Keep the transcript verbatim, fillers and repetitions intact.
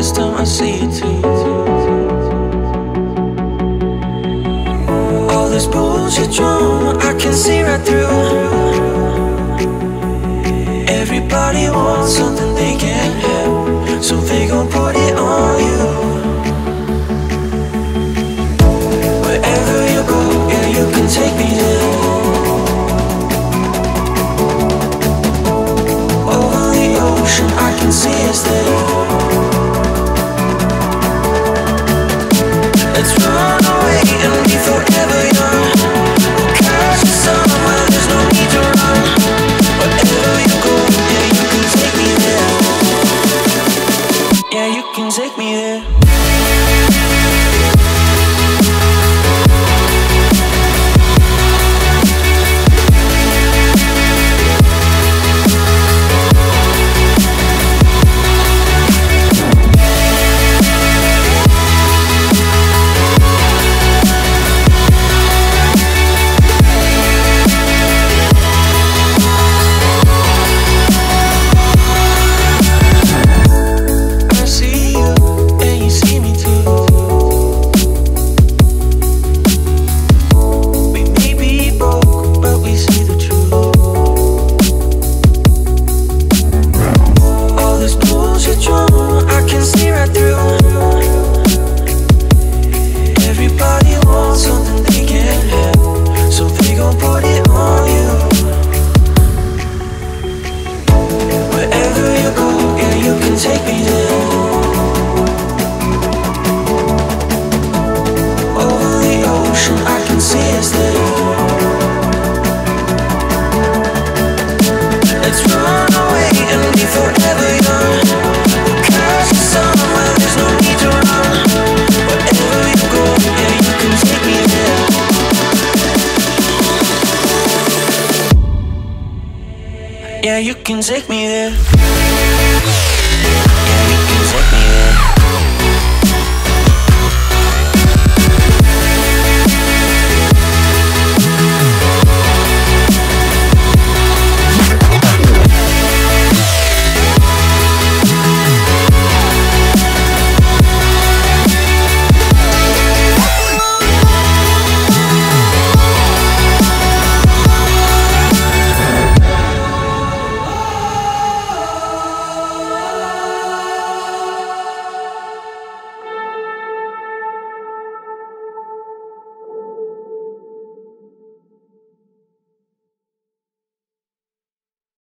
this time I see it too. All this bullshit drama, I can see right through. Everybody wants something they can't have, so they gon' put it on you. Wherever you go, yeah, you can take me there. Over the ocean, I can see us there. Let's run away and be forever young. Catch the sun where there's no need to run. Wherever you go, yeah, you can take me there. Yeah, you can take me there. Yeah, you can take me there.